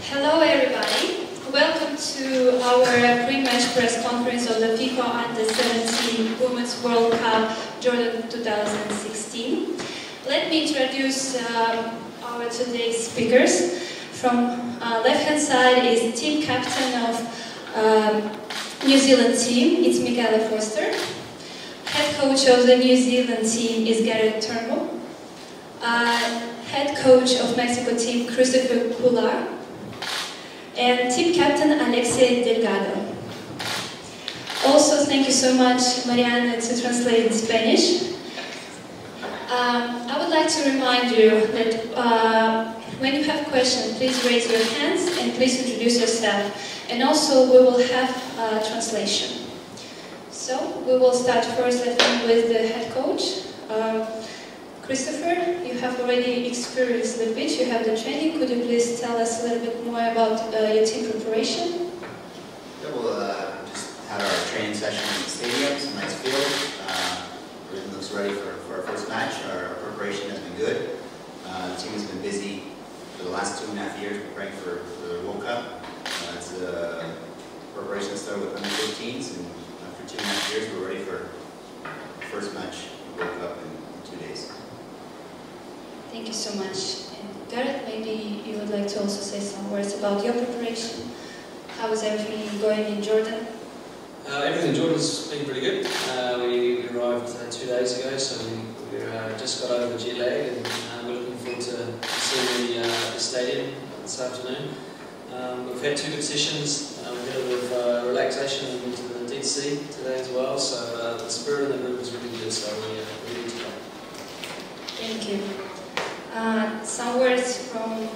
Hello everybody, welcome to our pre-match press conference of the FIFA Under-17 Women's World Cup Jordan 2016. Let me introduce our today's speakers. From left-hand side is team captain of New Zealand team, it's Michaela Foster. Head coach of the New Zealand team is Gareth Turnbull. Head coach of Mexico team, Christopher Cuellar. And team captain, Alexia Delgado. Also, thank you so much, Mariana, to translate in Spanish. I would like to remind you that when you have questions, please raise your hands and please introduce yourself. And also, we will have translation. So, we will start first, I think, with the head coach. Christopher, you have already experienced the pitch, you have the training. Could you please tell us a little bit more about your team preparation? Yeah, we'll just had our training session in the stadium, some nice field. Everything looks ready for our first match. Our preparation has been good. The team has been busy for the last 2.5 years preparing for the World Cup. Preparation started with under 15s, and after 2.5 years we're ready for the first match of the World Cup in 2 days. Thank you so much. And Gareth, maybe you would like to also say some words about your preparation. How is everything going in Jordan? Everything in Jordan's been pretty good. We arrived 2 days ago, so we just got over the jet lag, and we're looking forward to seeing the stadium this afternoon. We've had 2 good sessions. We had a bit of relaxation and went to the Dead Sea today as well, so the spirit of the group was really good, so we're ready to go. Thank you. Some words from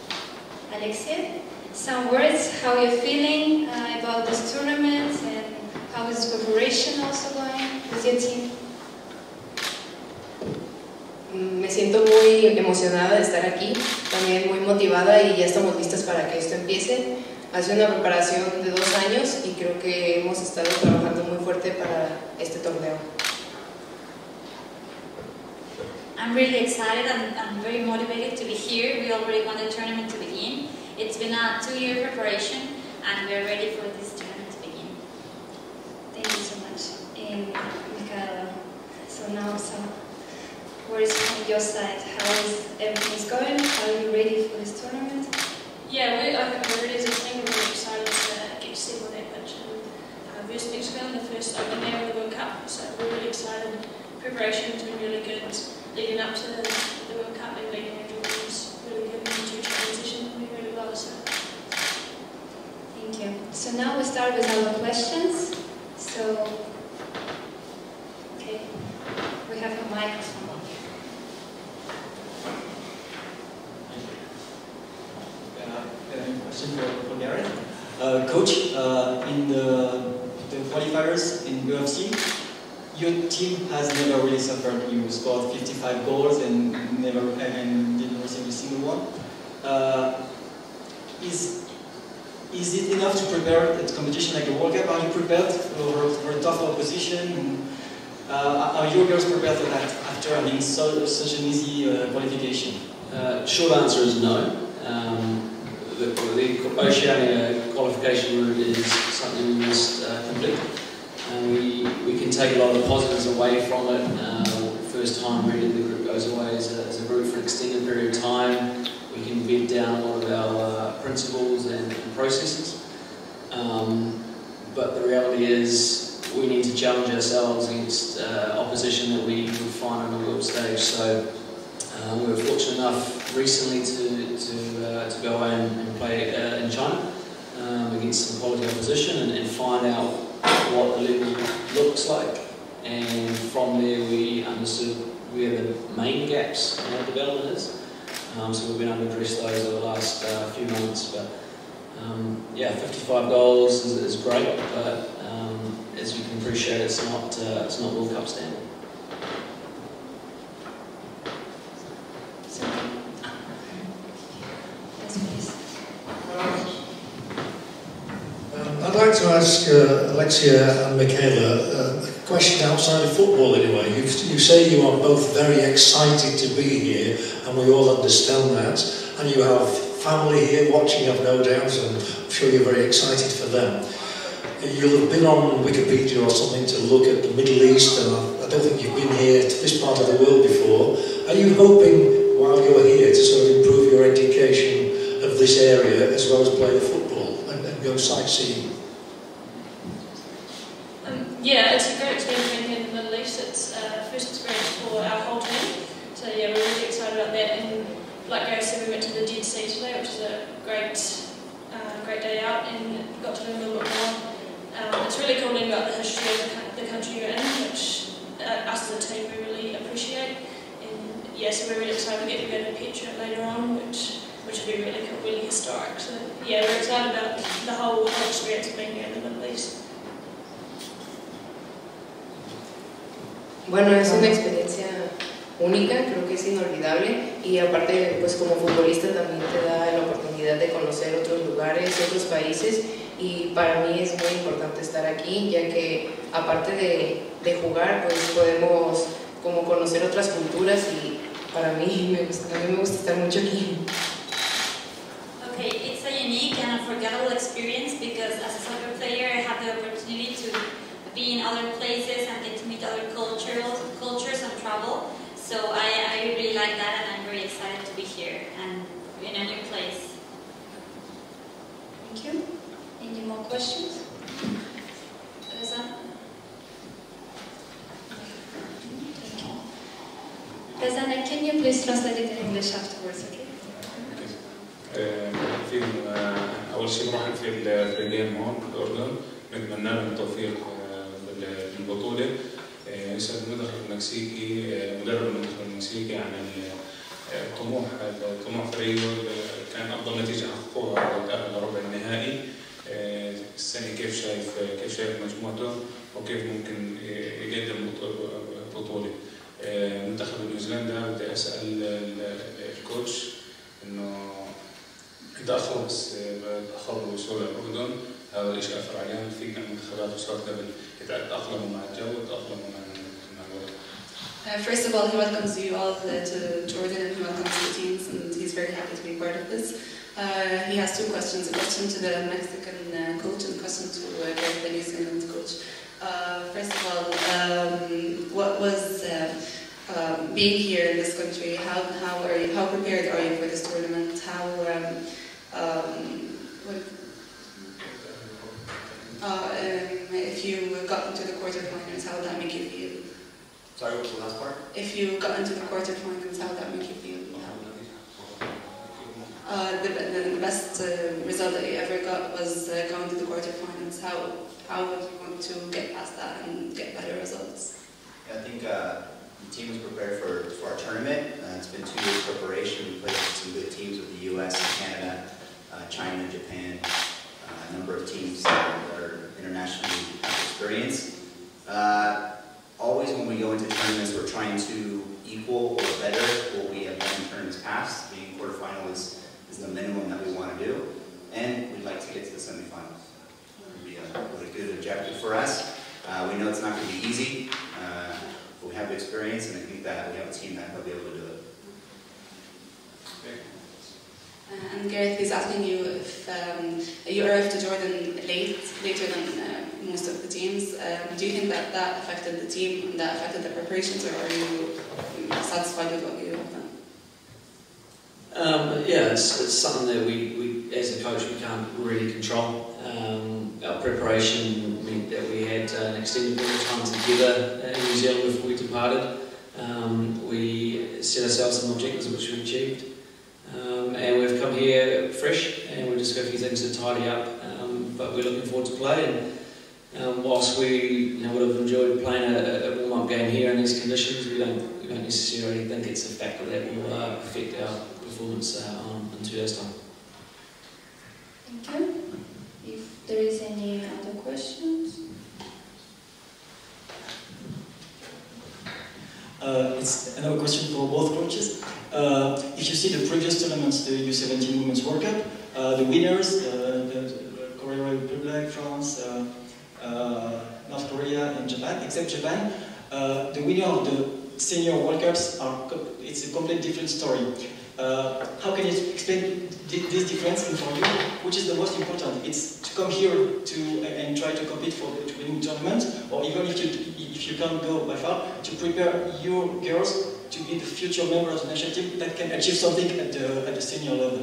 Alexia. Some words, how you're feeling about this tournament and how is preparation also going with your team? Me siento muy emocionada de estar aquí, también muy motivada y ya estamos listas para que esto empiece. Ha sido una preparación de 2 años y creo que hemos estado trabajando muy fuerte para este torneo. I'm really excited and I'm very motivated to be here. We already want the tournament to begin. It's been a 2-year preparation and we're ready for this tournament to begin. Thank you so much. And Michaela, so now some words from your side. How is everything going? How are you ready for this tournament? Yeah, I think we're ready as a team. We're really excited to get set on that pitch versus Mexico in the first open day of the World Cup. So we're really excited. Preparation has been really good. Leading up to the World Cup and leading into it was really good. The 2 training sessions went really well. So. Thank you. So now we start with our questions. So, okay, we have a microphone. Question for Gareth. Coach, in the qualifiers in UFC, your team has never really suffered. You scored 55 goals and didn't receive a single one. Is it enough to prepare at a competition like the World Cup? Are you prepared for a tough opposition? Are your girls prepared for that after having such an easy qualification? Short answer is no. The Oceania qualification route is something we must complete. We can take a lot of the positives away from it. First time really the group goes away as a group for an extended period of time. We can bed down a lot of our principles and processes. But the reality is we need to challenge ourselves against opposition that we would find on the world stage. So we were fortunate enough recently to go away and play in China against some quality opposition and find out what the level looks like, and from there we understood where the main gaps in our development is. So we've been able to address those over the last few months. But yeah, 55 goals is great, but as you can appreciate, it's not World Cup standard. I'd like to ask Alexia and Michaela a question outside of football anyway. You say you are both very excited to be here, and we all understand that, and you have family here watching, I've no doubt, and I'm sure you're very excited for them. You'll have been on Wikipedia or something to look at the Middle East, and I don't think you've been here to this part of the world before. Are you hoping, while you're here, to sort of improve your education of this area as well as play the football and go sightseeing? Yeah, it's a great experience being here in the Middle East. It's first experience for our whole team. So yeah, we're really excited about that. And like Gary said, we went to the Dead Sea today, which is a great day out, and got to learn a little bit more. It's really cool learning about the history of the country you're in, which us as a team we really appreciate. And yeah, so we're really excited to get to go to Petra later on, which will be really cool, really historic. So yeah, we're excited about the whole experience of being here in the Middle East. Bueno, es una experiencia única, creo que es inolvidable, y aparte, pues como futbolista también te da la oportunidad de conocer otros lugares, otros países, y para mí es muy importante estar aquí, ya que aparte de jugar, pues podemos como conocer otras culturas, y para mí me gusta estar mucho aquí. Okay, it's a unique and unforgettable experience because as a soccer player I have the opportunity to be in other places and get to meet other cultures and travel. So I really like that, and I'm very excited to be here and in a new place. Thank you. Any more questions? Teresa? Teresa, can you please translate it in English afterwards, okay? أول شيء بنرحب في الفريقين هون بالأردن، نتمنى لهم التوفيق بالبطولة. يسأل المنتخب المكسيكي مدرب المنتخب المكسيكي عن طموح فريقه، كان أفضل نتيجة حققوها وتأهل لربع النهائي. السنة كيف شايف مجموعته وكيف ممكن يقدم بطولة. منتخب نيوزيلندا بدي أسأل الكوتش إنه تأخروا بالوصول للأردن، هذا الشيء أثر عليهم في كان منتخبات وصارت قبل يتأقلموا مع الجو ويتأقلموا مع الوضع. First of all, he welcomes you all to Jordan, and he welcomes the teams, and he's very happy to be part of this. He has two questions: a question to the Mexican coach and a question to the New Zealand coach. First of all, what was being here in this country? How prepared are you for this tournament? If you got into the quarterfinals, how would that make you feel? Sorry, what was the last part? If you got into the quarterfinals, how would that make you feel? The best result that you ever got was going to the quarterfinals. How would you want to get past that and get better results? Yeah, I think the team was prepared for our tournament. It's been 2 years preparation. We played with some good teams with the U.S., Canada, China, Japan, a number of teams that are internationally experienced. Always when we go into tournaments, we're trying to equal or better what we have done in tournaments past. Being quarterfinal is the minimum that we want to do, and we'd like to get to the semifinals. It would be a good objective for us. We know it's not going to be easy, but we have the experience, and I think that we have a team that will be able to do it. And Gareth is asking you if you arrived to Jordan later than most of the teams. Do you think that affected the team and that affected the preparations, or are you satisfied with what you have done? Yeah, it's something that we as a coach, we can't really control. Our preparation meant that we had an extended period of time together in New Zealand before we departed. We set ourselves some objectives which we achieved. And we've come here fresh, and we've just got a few things to tidy up, but we're looking forward to play. And whilst we would have enjoyed playing a warm-up game here in these conditions, we don't necessarily think it's a factor that will affect our performance in 2 days' time. Thank you. If there is any other questions? It's another question for both coaches. If you see the previous tournaments, the U17 Women's World Cup, the winners, the Korean Republic, France, North Korea and Japan, except Japan, the winner of the senior World Cups, it's a completely different story. How can you explain this difference? And for you, which is the most important? It's to come here and try to compete to win tournament, or even if you can't go by far, to prepare your girls to be the future members of the national team that can achieve something at the senior level.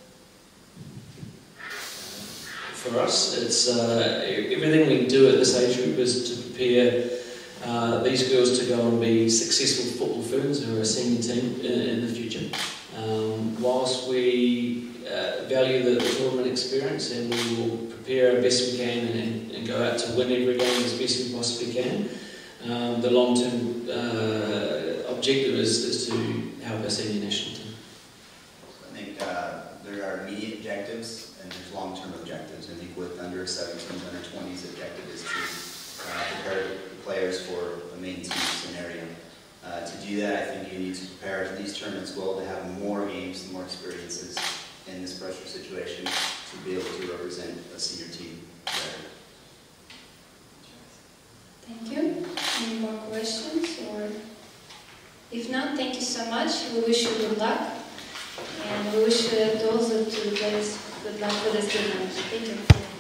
For us, it's everything we do at this age group is to prepare these girls to go and be successful football ferns who are a senior team in the future. Whilst we value the tournament experience, and we will prepare our best we can and go out to win every game as best we possibly can, the long-term objective is to help our senior national team. I think there are immediate objectives and there's long-term objectives. I think with under 17s, under 20s, objective is to prepare players for a main team scenario. To do that, I think you need to prepare these tournaments well to have more games, more experiences in this pressure situation to be able to represent a senior team better. Thank you. Any more questions? Or if not, thank you so much. We wish you good luck. And we wish those two players good luck for this tournament. Thank you.